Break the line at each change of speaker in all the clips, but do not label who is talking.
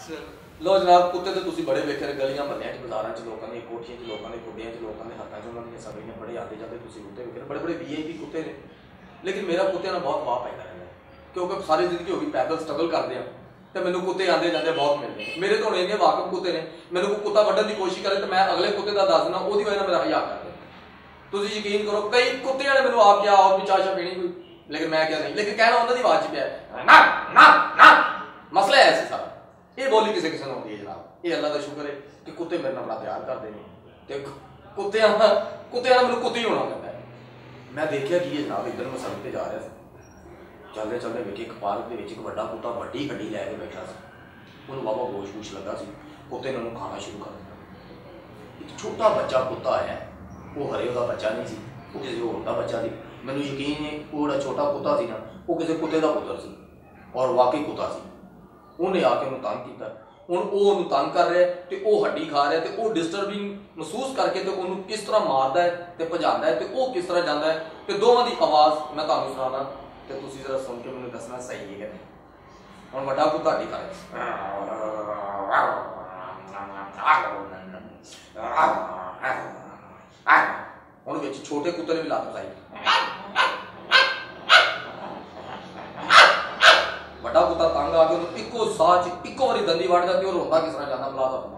लो जनाब, कुत्ते तो तुसी बड़े वेखे गलियां मल्लियां च बाजारां च लोकां दी कोठियां च लोकां दे गुड्डियां च लोकां दे हत्थां च उन्हां दी सगलियां बड़े आते जाते तुसी कुत्ते वेखे बड़े बड़े वीआईपी कुत्ते ने। लेकिन मेरा कुत्ते नाल बहुत वाह पैदा रहा क्योंकि सारी जिंदगी हो गई पैदल स्ट्रगल करदे आ ते मैनूं कुत्ते आंदे जांदे बहुत मिलदे मेरे तो इन्ने वाकफ कुत्ते ने। मैनूं कोई कुत्ता वड्डण दी कोशिश करे तो मैं अगले कुत्ते दा दस देना ओहदी वजह नाल मेरा हया कर दे। तुसी यकीन करो कई कुत्ते ने मैनूं आप क्या और भी चाह पीनी कोई, लेकिन मैं क्या नहीं, लेकिन कहना उन्हां दी आवाज च पिया ना ना ना। मसला है ऐसे सारा ये बोली किसी किसी नूं आउंदी है जनाब। ये अल्लाह का शुक्र है कि कुत्ते मेरे नाल बड़ा प्यार करते हैं ते कुत्तियां मैनूं कुत्ते ही होना पैंदा है। मैं देखिया कि जनाब इधर मैं सड़क पर जा रहा था, चलते चलते वेखे एक पार्क के एक बड़ा कुत्ता वड्डी हड्डी लैके बैठा सी, उन्होंने बाबा गोश गूश लगा सी, कुत्ते ने उन्होंने खाना शुरू कर दिया। एक छोटा बच्चा कुत्ता आया, वो हरे का बच्चा नहीं सी, वो किसी होर का बच्चा सी। मैनूं यकीन है वो जो छोटा कुत्ता सी ना वो किसी कुत्ते का पुत्र सी और वाकई कुत्ता सी। उन्हें आके उन्होंने तंग किया, हुण वो उन्होंने तंग कर रहा है तो वह हड्डी खा रहा है तो वह डिस्टर्बिंग महसूस करके तो उन्होंने किस तरह मारता है तो भजाता है तो वह किस तरह जाता है तो दोवां की आवाज़ मैं तुहानूं सुणाना तो तुसीं जरा सुन के मैनूं दसना सही है कि नहीं। हुण वड्डा कुत्ता हड्डी खा रहा है, हुण विच छोटे कुत्ते ने भी लत्त पाई, बड़ा कुत्ता तंग आके उन्होंने इको साह च इको बारी दंदी वड़ जाती और रोंदा किस तरह जाता बुला दा।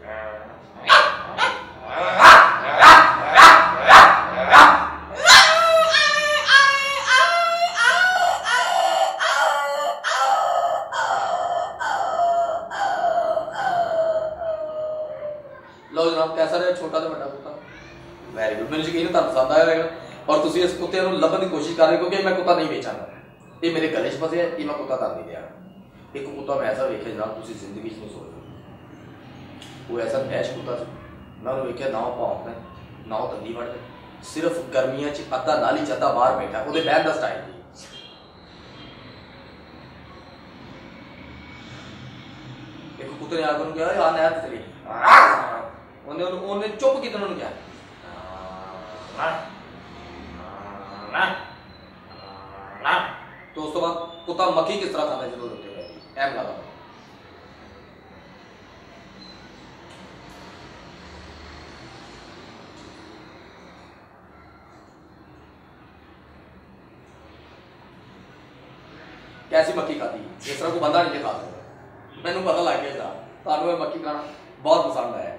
लो जनाब कैसा रहा छोटा तो बड़ा कुत्ता, वेरी गुड। मैंने यकीन तुहानूं पसंद आया होगा और तुसीं इस कुत्ते नूं लभण की कोशिश कर रहे क्योंकि मैं कुत्ता नहीं बेचांगा, ये मेरे गले च फसे है, ये मैं कुत्ता कर नहीं दिया। एक कुत्ता मैं ऐसा वेख्या जनाब तुसीं जिंदगी च नहीं सोच, वो ऐसा ऐश कुत्ता सी, मैं उन्हें वेख्या ना भौंकदा ना दंदी वड़दा, सिर्फ गर्मियां च अद्धा नाली च अद्धा बाहर बैठा, वो बहन का स्टाइल ही। एक कुत्ते ने आकर उन्होंने कहा यार नहर चली, उन्हें चुप किया, उन्होंने क्या तो उस तो बाद कुत्ता मक्खी किस तरह खाता है जो रोते हुए ऐम लगा। कैसी मक्खी खाती है इस तरह को बंदा नहीं खा सकता। मैनू पता लग गया था तुहानूं मक्खी खाना बहुत पसंद आया।